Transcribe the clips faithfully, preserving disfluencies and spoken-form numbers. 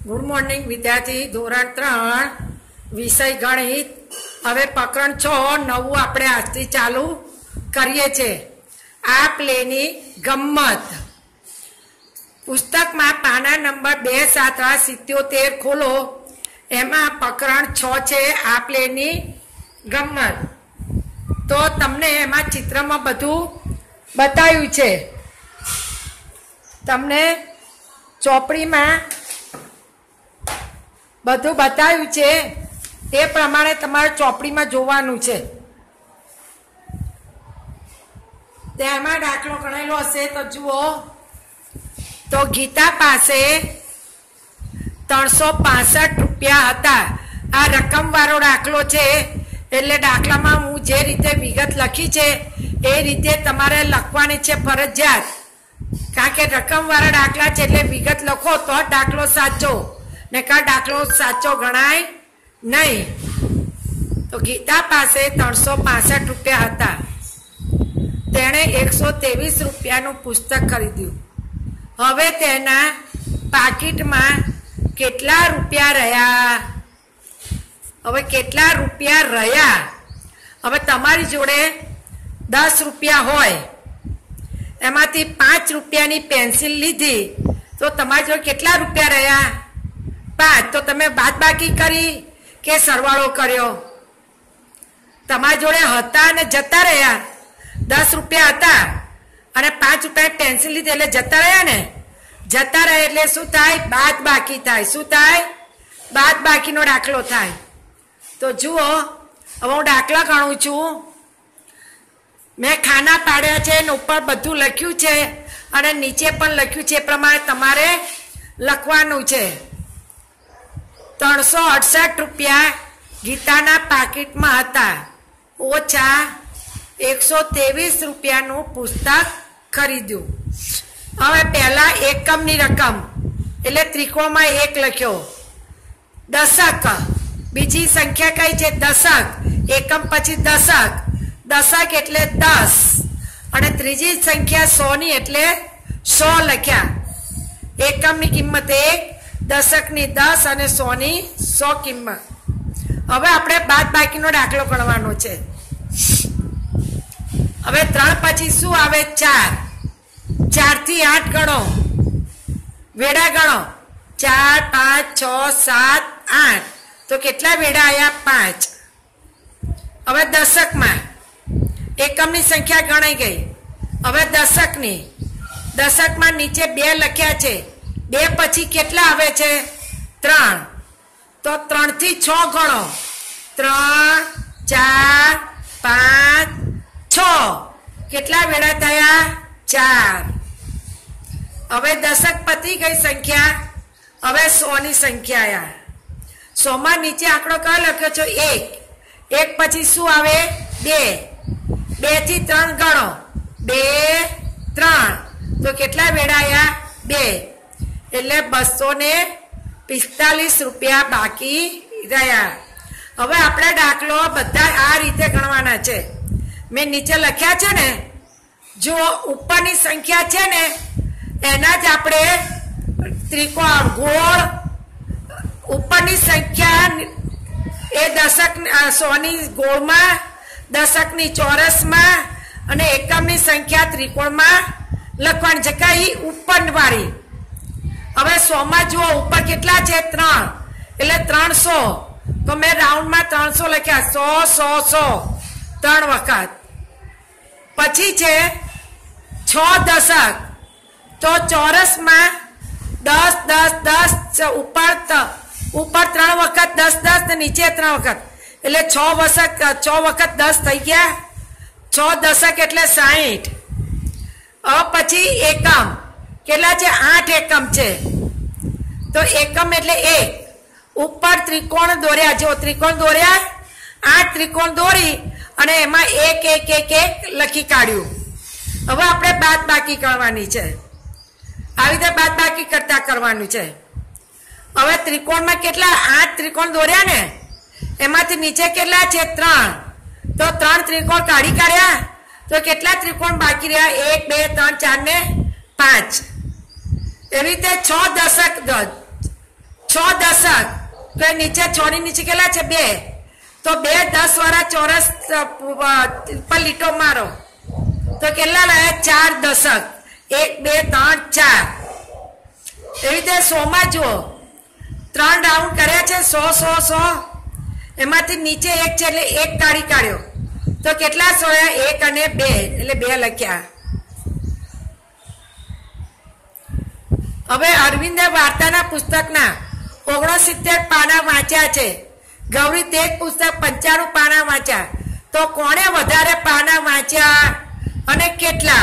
Good morning विद्यार्थी धोरण त्रण विषय गणित हवे प्रकरण छ नवुं आपणे आजथी चालू करीए छे। आ प्लेनी गम्मत पुस्तक में पाना नंबर बे सात सित्योतेर खोलो। एमां प्रकरण छ छे आ प्लेनी गम्मत। तो तमने एमां चित्र में बधुं बताव्युं छे। तमने चोपड़ी में बधुं बताव्युं छे ते प्रमाणे तमारे चोपड़ी में जोवानुं छे। तेमां दाखलो गणेलो हशे तो जुओ। तो गीता पासे त्रणसो पांसठ रुपया हता। आ रकम वाळो दाखलो छे एटले दाखलामां हूँ जे रीते विगत लखी छे ए रीते तमारे लखवानी छे फरजियात। कारण के रकम वाळा दाखला छे एटले विगत लखो तो दाखलो साचो ने का दाखलो साचो गणाय नहीं। तो गीता पासे त्रणसो पांसठ रुपया हता। तेणे एक सौ तेवीस रुपयानुं पुस्तक खरीद्युं। हवे तेना पाकिट में केटला रुपया रह्या? हवे केटला रुपया रह्या? हवे तमारी जोड़े दस रुपया होय एमांथी पांच रुपयानी पेन्सिल लीधी तो तमारी जोड़े केटला रुपया रह्या? पांच। तो तमे बादबाकी करी के सरवाळो कर्यो? तमारी जोड़े हता ने जता रह्या। दस रुपया हता अने पांच रुपया पेन्सिल लीधी एटले जता रह्या ने। जता रहे एटले शुं थाय? बादबाकी थाय। शुं थाय? बादबाकीनो दाखलो थाय। तो जुओ हवे हूँ दाखला गणुं छुं। मैं खाना पाड्या छे ने उपर बधुं लख्युं छे अने नीचे पण लख्युं छे। प्रमाणे तमारे लखवानुं छे। त्रणसो अड़सठ रुपया गीताना पाकिट में हता ओछा एक सौ तेवीस रुपयानुं पुस्तक खरीद्युं। हवे पहला एकमनी रकम एटले त्रिकोण में एक लख्यो। दशक बीजी संख्या कई छे? दशक। एकम पछी दशक। दशक एटले दस अने त्रीजी संख्या सौ नी एटले सौ लख्या। एकमनी किंमत एक, दशकनी दस अने सौ नी सौ किंमत। हवे आपणे बादबाकीनो दाखलो गणवानो छे। हवे त्रण पछी शुं आवे? चार। चार थी आठ गणो, वेड़ा गणो। चार पांच छ सात आठ। तो केटला वेड़ा आया? पांच। हवे दशक में एकमनी संख्या गणाई गई। हवे दशकनी दशक में नीचे बे लख्या छे। बे पछी केटला आवे छे? त्रण। तो त्रण थी छ गणो। त्रण चार पांच छ। केटला वेड़ा थया? चार। हवे दशक पती गई संख्या। हवे सौ नी संख्या आया। सौ में नीचे आंकड़ो कयो लख्यो छो? एक। एक पछी शुं आवे? बे। बे थी त्रण गणो। बे त्रण। तो केटला वेड़ा आया? बे। एटले बसो ने पिस्तालीस रुपया बाकी रह्या। हवे आपणे दाखलो बधा आ रीते गणवाना छे। मैं नीचे लख्या छे ने जो उपरनी संख्या छे ने एना ज आपणे त्रिकोण गोल उपरनी संख्या ए दशक सौनी गोल में, दशकनी चौरस में अने एकमनी संख्या त्रिकोण में लखवानी छे। कई उपर वाળી। हवे सौ में जो ऊपर केटला छे? त्रण। एटले त्रण सौ। तो मैं राउंड में त्रण सौ लख्या। सौ सौ सौ त्रण वखत। पछी छे छ दशक। तो चौरस में दस दस दस ऊपर ऊपर त्रण वखत दस दस ने नीचे त्रण वखत एटले छ वखत छ वखत दस थई गया। छ दशक एटले साठ। अब पछी एकम केटला छे? आठ एकम छे। तो एकम एटले एक। ऊपर त्रिकोण दोर्या। जो त्रिकोण दोर्या आठ त्रिकोण दोरी अने एमां एक एक एक एक लखी काढ्युं। हवे आपणे बादबाकी करवानी छे। આવી રીતે બાદબાકી કરતા કરવાનું છે। હવે ત્રિકોણમાં કેટલા? આઠ ત્રિકોણ દોર્યા ને એમાંથી નીચે કેટલા છે? ત્રણ। તો ત્રણ ત્રિકોણ કાઢી કાઢ્યા તો કેટલા ત્રિકોણ બાકી રહ્યા? એક બે ત્રણ ચાર ને પાંચ। એવી રીતે છ દશક છ દશક તો એ નીચે છ ની નીચે કેટલા છે બે, તો બે દસ વાળા ચોરસ પર લીટો મારો તો કેટલા લાયા ચાર દશક, એક બે ત્રણ ચાર. એવી રીતે સો માં જુઓ ત્રણ રાઉન્ડ કર્યા છે, સો સો સો એમાંથી નીચે એક છે એટલે એક કાઢી કાઢ્યો તો કેટલા સો એક અને બે એટલે બે લખ્યા. હવે અરવિંદે વાર્તાના પુસ્તકના ઓગણસિત્તેર પાના વાંચ્યા છે. ગૌરી તે જ પુસ્તક પંચાણું પાના વાંચ્યા, તો કોણે વધારે પાના વાંચ્યા અને કેટલા?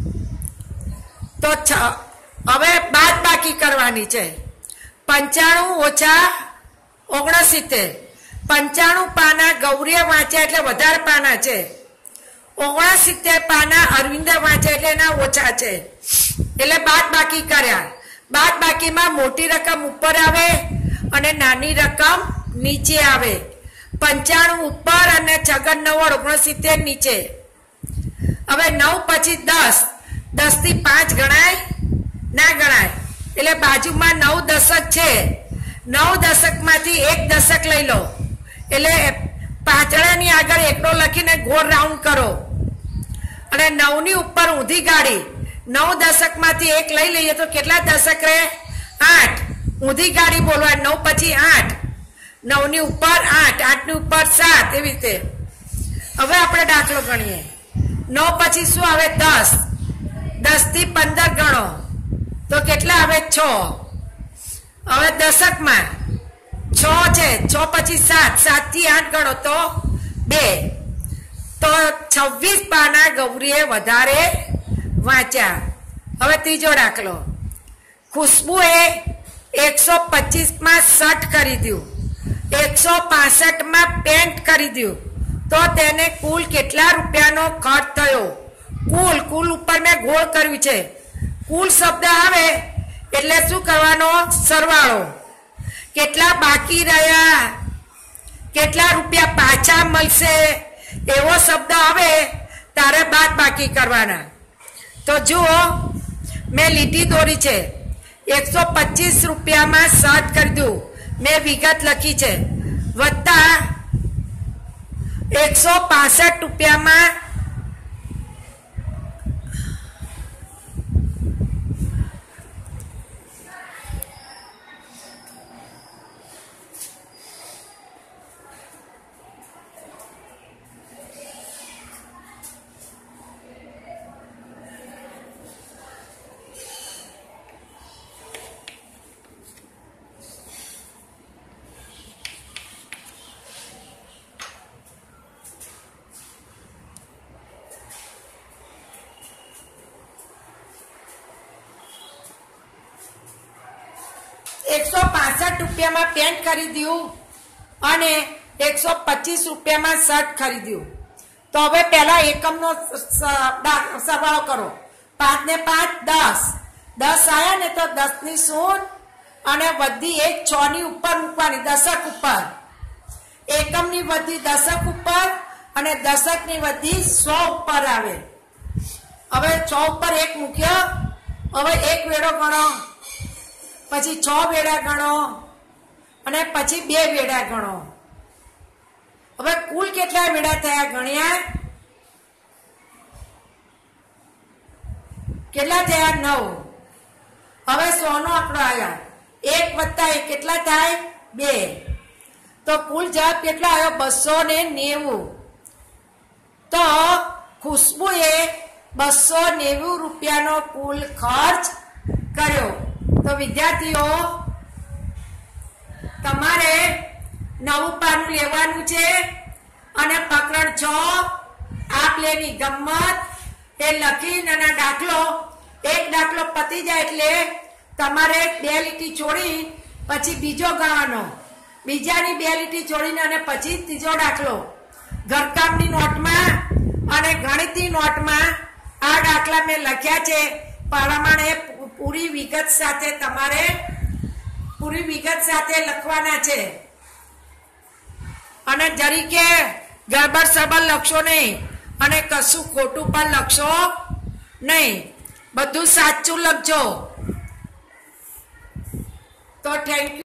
તો હવે બાદ બાકી કરવાની છે. પંચાણું ઓછા ઓગણસિત્તેર, પંચાણું પાના ગૌરીએ વાંચ્યા એટલે વધારે પાના છે, ઓગણસિત્તેર પાના અરવિંદે વાંચ્યા એટલે એના ઓછા છે, એટલે બાદ બાકી કર્યા. બાદ બાકીમાં મોટી રકમ ઉપર આવે અને નાની રકમ નીચે આવે. પંચાણું ઉપર અને છગન નવ્વદ ઓગણસિત્તેર નીચે. હવે નવ પછી દસ, દસ થી પાંચ ગણાય ના ગણાય, એટલે બાજુમાં નવ દશક છે, નવ દશક માંથી એક દશક લઈ લો એટલે પાંચડાની આગળ એકડો લખીને ગોળ રાઉન્ડ કરો અને નવ ની ઉપર ઊંધી ગાડી. નવ દશક માંથી એક લઈ લઈએ તો કેટલા દશક રહે? આઠ. ઊંધી ગાડી બોલવા નવ પછી આઠ, નવ ની ઉપર આઠ, આઠ ની ઉપર સાત, એવી રીતે. હવે આપણે દાખલો ગણીએ. નવ પછી શું આવે? દસ. દસ થી પંદર ગણો તો કેટલા આવે? છ. હવે દશકમાં છ છે, છ પછી સાત, સાત થી આઠ ગણો તો બે. તો છવ્વીસ પાના ગૌરીએ વધારે વાંચ્યા. હવે ત્રીજો દાખલો. ખુશ્બુએ એકસો પચીસ માં શર્ટ ખરીદ્યું, એકસો પાસઠ માં પેન્ટ ખરીદ્યું, તો તેને કુલ કેટલા રૂપિયાનો ખર્ચ થયો? કુલ કુલ ઉપર મેં ગોળ કર્યું છે. કુલ શબ્દ આવે એટલે શું કરવાનો? સરવાળો. કેટલા બાકી રહ્યા, કેટલા રૂપિયા પાછા મળશે, એવો શબ્દ આવે તારે બાદ બાકી કરવાના. તો જુઓ મેં લીટી દોરી છે. એકસો પચીસ રૂપિયામાં શર્ટ ખરીદ્યું, મેં વિગત લખી છે, વત્તા એકસો પાસઠ રૂપિયામાં એકસો પાસઠ રૂપિયામાં પેન્ટ ખરીદ્યું અને એકસો પચીસ રૂપિયામાં શર્ટ ખરીદ્યું. તો હવે પહેલા એકમનો સરવાળો કરો. પાંચ ને પાંચ દસ, દસ આવ્યા ને તો દસ ની શૂન્ય અને વધી એક છ ની ઉપર મૂકવાની, દશક ઉપર. એકમની વધી દશક ઉપર અને દશકની વધી સો ઉપર આવે. હવે છ ઉપર એક મૂક્યો. હવે એક વેડો ગણો, પછી છ વેડા ગણો અને પછી બે વેડા ગણો. હવે કુલ કેટલા વેડા થયા ગણ્યા? કેટલા થયા? નવ. હવે સો નો આંકડો આવ્યા, એક વત્તા એક કેટલા થાય? બે. તો કુલ જવાબ કેટલા આવ્યો? બસો ને નેવું. તો ખુશ્બુએ બસો નેવું રૂપિયાનો કુલ ખર્ચ કર્યો. તો વિદ્યાર્થીઓ તમારે નવું પાનું લેવાનું છે અને પ્રકરણ છ આપલેની ગમ્મત એ લખીને અને દાખલો એક દાખલો પતી જાય એટલે તમારે બે લીટી છોડી પછી બીજો ગણવાનો, બીજાની બે લીટી છોડીને અને પછી ત્રીજો દાખલો. ઘરકામની નોટમાં અને ગણિતની નોટમાં આ દાખલા મેં લખ્યા છે પ્રમાણે પૂરી વિગત સાથે તમારે પૂરી વિગત સાથે લખવાના છે. અને જરીકે ગડબડ સબળ લખશો નહીં અને કશું ખોટું પણ લખશો નહીં, બધું સાચું લખજો. તો થેન્ક યુ.